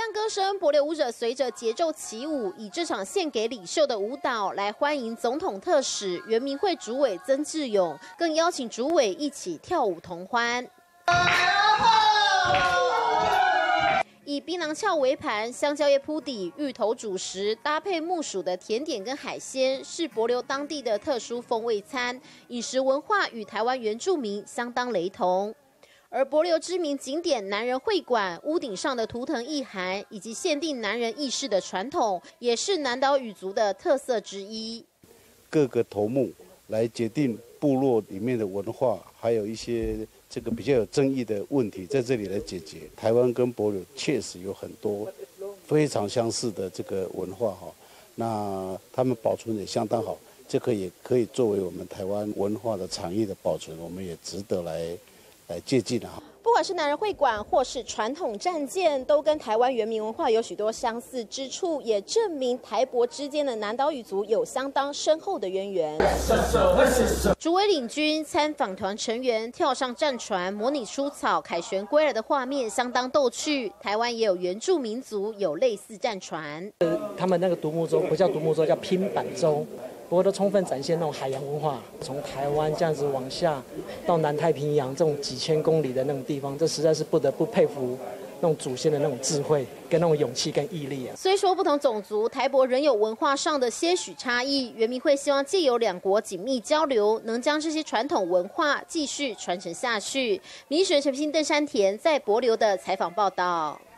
亮歌声，帛琉舞者随着节奏起舞，以这场献给领袖的舞蹈来欢迎总统特使、原民会主委曾志勇，更邀请主委一起跳舞同欢。以槟榔鞘为盘，香蕉叶铺底，芋头主食，搭配木薯的甜点跟海鲜，是帛琉当地的特殊风味餐。饮食文化与台湾原住民相当雷同。而帛琉知名景点男人会馆屋顶上的图腾意涵，以及限定男人意识的传统，也是南岛语族的特色之一。 各个头目来决定部落里面的文化，还有一些这个比较有争议的问题，在这里来解决。台湾跟帛琉确实有很多非常相似的这个文化哈，那他们保存也相当好，这个也可以作为我们台湾文化的产业的保存，我们也值得来借鉴啊。 不管是男人会馆或是传统战舰，都跟台湾原民文化有许多相似之处，也证明台帛之间的南岛语族有相当深厚的渊源。主委领军参访团成员跳上战船，模拟出草凯旋归来的画面，相当逗趣。台湾也有原住民族有类似战船， 他们那个独木舟不叫独木舟，叫拼板舟。不过都充分展现那种海洋文化，从台湾这样子往下到南太平洋这种几千公里的那种地方，这实在是不得不佩服那种祖先的那种智慧跟那种勇气跟毅力啊。 虽说不同种族，台帛仍有文化上的些许差异，原民会希望借由两国紧密交流，能将这些传统文化继续传承下去。民视陈平、邓山田在帛琉的采访报道。